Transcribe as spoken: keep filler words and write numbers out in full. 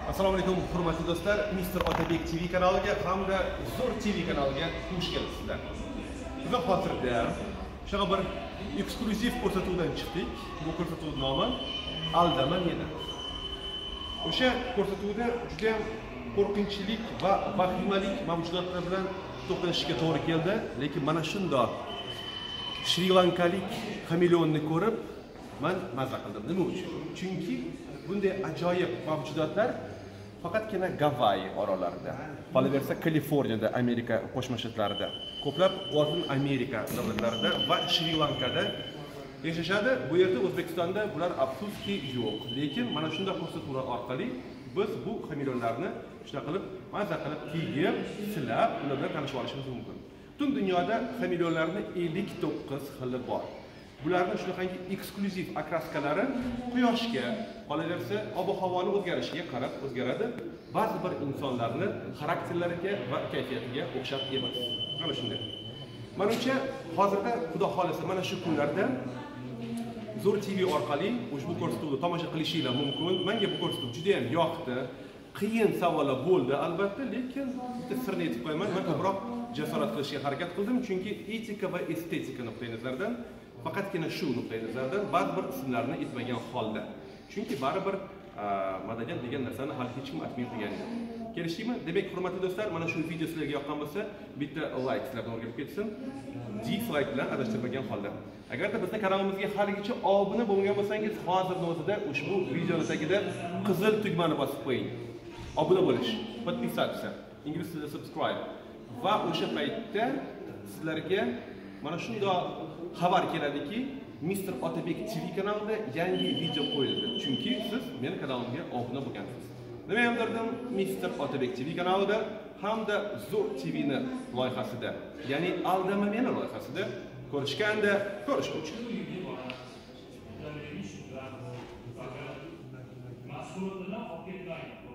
Assalomu alaykum hurmatli do'stlar, mister Otabek T V kanaliga hamda Zo'r T V kanaliga xush kelibsizlar. Biz hozirda shunaqa bir eksklyuziv ko'rsatuvdan chiqdik. Bu ko'rsatuv nomi Aldama meni. O'sha ko'rsatuvda juda ham qo'rqinchlik va vahimalik mavjudotlar bilan to'qnashishga to'g'ri keldi, lekin mana shundoq Shri-lankalik xameleonni ko'rib men mazza qildim. Nima uchun? Chunki bunday ajoyib mavjudotlar faqatgina Gavayi orollarida, qolaversa Kaliforniyada, Amerika Qo'shma Shtatlarida, ko'plab O'rta Amerika davlatlarida va Shri-Lankada yashashadi. Bu yerda O'zbekistonda bular afsuski yo'q. Lekin mana shunday ko'rsatuvlar orqali biz bu xameleonlarni shunaqa qilib, mazza qilib, kiyib, silab, ular bilan tanishib olishimiz mumkin. Butun dunyoda xameleonlarning ellik to'qqiz xili bor. Bularning shunaqangi eksklyuziv akraskalari quyoshga, qolaversa ob-havoning o'zgarishiga qarab o'zgaradi. Ba'zi bir insonlarning xarakterlariga va kayfiyatiga o'xshab emas. Mana shunday. Menimcha, hozirda Xudo xolisa mana shu kunlarda Zo'r T V orqali ushbu ko'rsatuvni tomosha qilishingiz mumkin. Menga bu ko'rsatuv juda ham yoqdi. Qiyin savollar bo'ldi albatta, lekin bitta sirni aytib qo'yaman. Men ko'proq jasorat qilishga harakat qildim, chunki etika va estetika nuqtai nazaridan faqatgina shu nuqtai nazardan ba'zi bir ismlarni aytmagan holda. Chunki baribir madaniyat degan narsani hali hech kim aytmay qo'ygan edi. Kelishdikmi? Demak, hurmatli do'stlar, mana shu video sizlarga yoqqan bo'lsa, bitta like sizlardan o'rgilib ketsin. Dislike bilan adashtirmagan holda. Agarda bizning kanalimizga haligacha obuna bo'lmagan bo'lsangiz, hozirning o'zida ushbu videoning tagida qizil tugmani bosib qo'ying. Obuna bo'lish, podpisatsiya, ingliz tilida subscribe. Va o'sha paytda sizlarga mana shunday xabar keladiki, mister Otabek T V kanalida yangi video qo'yildi. Chunki siz meni kanalimga obuna bo'lgansiz. Nima ham derdim, mister Otabek T V kanalida hamda Zo'r T V ni loyihasida, ya'ni Aldama meni loyihasida ko'rishganda ko'rishguncha. Mas'uliyatini olib ketmaydi.